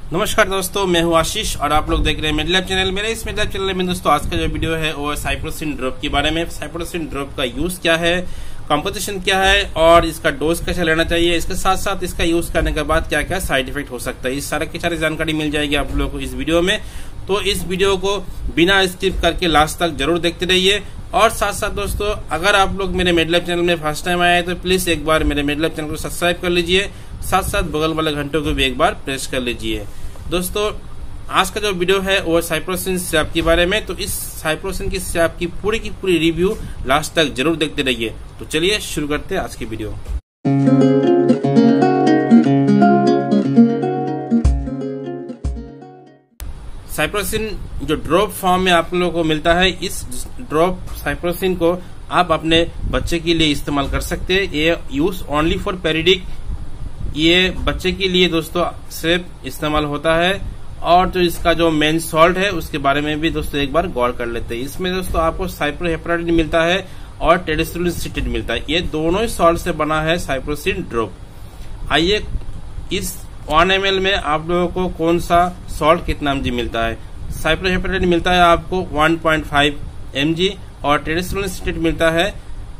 नमस्कार दोस्तों, मैं हूं आशीष और आप लोग देख रहे हैं मेडलैब चैनल। मेरे इस मेडलैब चैनल में दोस्तों आज का जो वीडियो है वो साइप्रोसिन ड्रॉप के बारे में। साइप्रोसिन ड्रॉप का यूज क्या है, कंपोजिशन क्या है और इसका डोज कैसे लेना चाहिए, इसके साथ साथ इसका यूज करने के बाद क्या क्या साइड इफेक्ट हो सकता है, इस सारे की सारी जानकारी मिल जाएगी आप लोगों को इस वीडियो में। तो इस वीडियो को बिना स्किप करके लास्ट तक जरूर देखते रहिए। और साथ साथ दोस्तों, अगर आप लोग मेरे मेडलैब चैनल में फर्स्ट टाइम आए हैं तो प्लीज एक बार मेरे मेडलैब चैनल को सब्सक्राइब कर लीजिए, साथ साथ बगल वाले घंटों को भी एक बार प्रेस कर लीजिए। दोस्तों आज का जो वीडियो है वो साइप्रोसिन सिरप के बारे में। तो इस साइप्रोसिन की सिरप की पूरी रिव्यू लास्ट तक जरूर देखते रहिए। तो चलिए शुरू करते हैं आज की वीडियो। साइप्रोसिन जो ड्रॉप फॉर्म में आप लोगों को मिलता है, इस ड्रॉप साइप्रोसिन को आप अपने बच्चे के लिए इस्तेमाल कर सकते हैं। ये यूज ओनली फॉर पेरिडिक, ये बच्चे के लिए दोस्तों सिर्फ इस्तेमाल होता है। और जो इसका जो मेन सॉल्ट है उसके बारे में भी दोस्तों एक बार गौर कर लेते हैं। इसमें दोस्तों आपको साइप्रोहेपराडिन मिलता है और टेरेस्ट्रोलिन सिट्रेट मिलता है। ये दोनों ही सॉल्ट से बना है साइप्रोसिन ड्रॉप। आइए इस 1 ml में आप लोगों को कौन सा सॉल्ट कितना mg मिलता है। साइप्रोहेपराडिन मिलता है आपको 1.5 mg और टेरेस्ट्रोलिन सिट्रेट मिलता है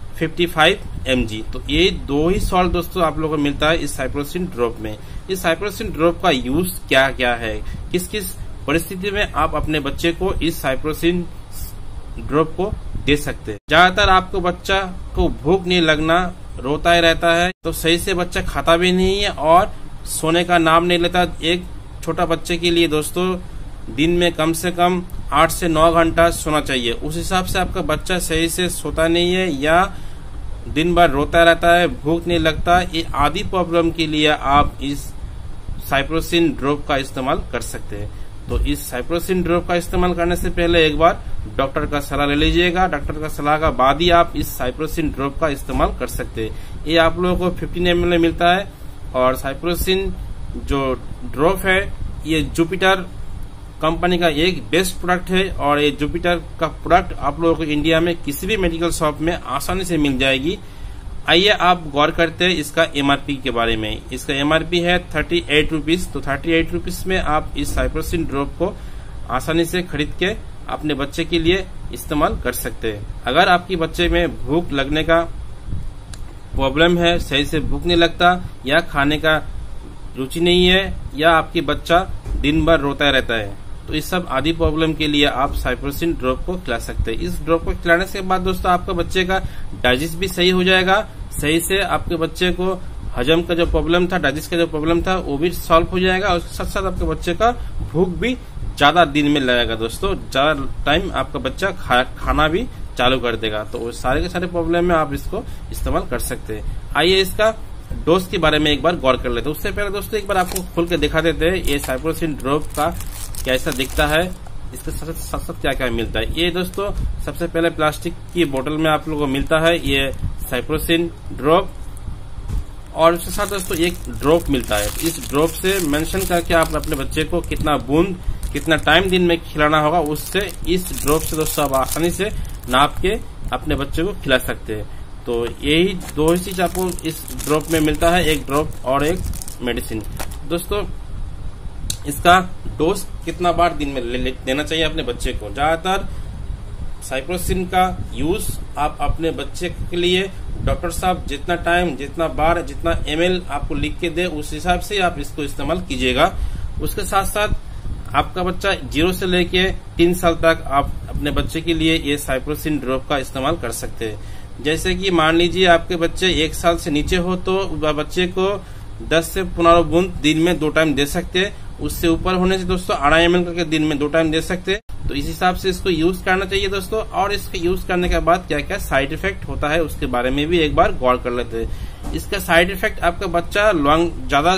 55 mg। तो ये दो ही सॉल्ट दोस्तों आप लोगों को मिलता है इस साइप्रोसिन ड्रॉप में। इस साइप्रोसिन ड्रॉप का यूज क्या क्या है, किस किस परिस्थिति में आप अपने बच्चे को इस साइप्रोसिन ड्रॉप को दे सकते हैं। ज्यादातर आपको बच्चा को भूख नहीं लगना, रोता ही रहता है, तो सही से बच्चा खाता भी नहीं है और सोने का नाम नहीं लेता। एक छोटा बच्चे के लिए दोस्तों दिन में कम से कम 8 से 9 घंटा सोना चाहिए। उस हिसाब से आपका बच्चा सही से सोता नहीं है या दिन भर रोता रहता है, भूख नहीं लगता, ये आदि प्रॉब्लम के लिए आप इस साइप्रोसिन ड्रॉप का इस्तेमाल कर सकते हैं। तो इस साइप्रोसिन ड्रॉप का इस्तेमाल करने से पहले एक बार डॉक्टर का सलाह ले लीजिएगा। डॉक्टर का सलाह का बाद ही आप इस साइप्रोसिन ड्रॉप का इस्तेमाल कर सकते हैं। ये आप लोगों को 15 ml में मिलता है। और साइप्रोसिन जो ड्रॉप है ये जुपिटर कंपनी का एक बेस्ट प्रोडक्ट है और ये जुपिटर का प्रोडक्ट आप लोगों को इंडिया में किसी भी मेडिकल शॉप में आसानी से मिल जाएगी। आइए आप गौर करते हैं इसका एमआरपी के बारे में। इसका एमआरपी है 38 रुपीज। तो 38 रुपीज में आप इस साइप्रोसिन ड्रॉप को आसानी से खरीद के अपने बच्चे के लिए इस्तेमाल कर सकते हैं। अगर आपके बच्चे में भूख लगने का प्रॉब्लम है, सही से भूख नहीं लगता या खाने का रुचि नहीं है या आपकी बच्चा दिन भर रोता रहता है, तो इस सब आदि प्रॉब्लम के लिए आप साइप्रोसिन ड्रॉप को खिला सकते हैं। इस ड्रॉप को खिलाने के बाद दोस्तों आपका बच्चे का डाइजेस्ट भी सही हो जाएगा, सही से आपके बच्चे को हजम का जो प्रॉब्लम था, डाइजेस्ट का जो प्रॉब्लम था वो भी सॉल्व हो जाएगा। और साथ साथ आपके बच्चे का भूख भी ज्यादा दिन में लगेगा दोस्तों, ज्यादा टाइम आपका बच्चा खाना भी चालू कर देगा। तो वो सारे के सारे प्रॉब्लम में आप इसको इस्तेमाल कर सकते हैं। आइए इसका डोज के बारे में एक बार गौर कर लेते हैं। उससे पहले दोस्तों एक बार आपको खोल के दिखा देते हैं ये साइप्रोसिन ड्रॉप का कैसा दिखता है, इसके साथ साथ क्या क्या मिलता है। ये दोस्तों सबसे पहले प्लास्टिक की बोतल में आप लोगों को मिलता है ये साइप्रोसिन ड्रॉप और उसके साथ दोस्तों एक ड्रॉप मिलता है। इस ड्रॉप से मेंशन करके आप अपने बच्चे को कितना बूंद कितना टाइम दिन में खिलाना होगा, उससे इस ड्रॉप से दोस्तों आप आसानी से नाप के अपने बच्चे को खिला सकते हैं। तो यही दो ही चीज आपको इस ड्रॉप में मिलता है, एक ड्रॉप और एक मेडिसिन। दोस्तों इसका डोज कितना बार दिन में देना चाहिए अपने बच्चे को। ज्यादातर साइप्रोसिन का यूज आप अपने बच्चे के लिए डॉक्टर साहब जितना टाइम, जितना बार, जितना ml आपको लिख के दे उस हिसाब से आप इसको इस्तेमाल कीजिएगा। उसके साथ साथ आपका बच्चा 0 से लेके 3 साल तक आप अपने बच्चे के लिए ये साइप्रोसिन ड्रॉप का इस्तेमाल कर सकते हैं। जैसे कि मान लीजिए आपके बच्चे 1 साल से नीचे हो तो बच्चे को 10 से 15 बूंद दिन में 2 टाइम दे सकते हैं। उससे ऊपर होने से दोस्तों 2.5 ml करके दिन में 2 टाइम दे सकते हैं। तो इस हिसाब से इसको यूज करना चाहिए दोस्तों। और इसके यूज करने के बाद क्या क्या साइड इफेक्ट होता है उसके बारे में भी एक बार गौर कर लेते हैं। इसका साइड इफेक्ट आपका बच्चा ज्यादा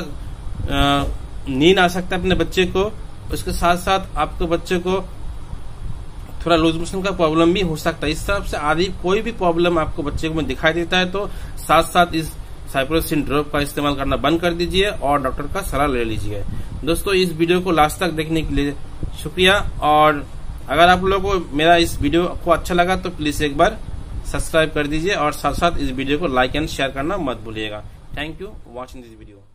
नींद आ सकता है अपने बच्चे को। उसके साथ साथ आपके बच्चे को थोड़ा लूज मोशन का प्रॉब्लम भी हो सकता है। इस हिसाब से आदि कोई भी प्रॉब्लम आपको बच्चे को दिखाई देता है तो साथ साथ इस साइप्रोसिन ड्रॉप का इस्तेमाल करना बंद कर दीजिए और डॉक्टर का सलाह ले लीजिए। दोस्तों इस वीडियो को लास्ट तक देखने के लिए शुक्रिया। और अगर आप लोगों को मेरा इस वीडियो को अच्छा लगा तो प्लीज एक बार सब्सक्राइब कर दीजिए और साथ साथ इस वीडियो को लाइक एंड शेयर करना मत भूलिएगा। Thank you watching this video.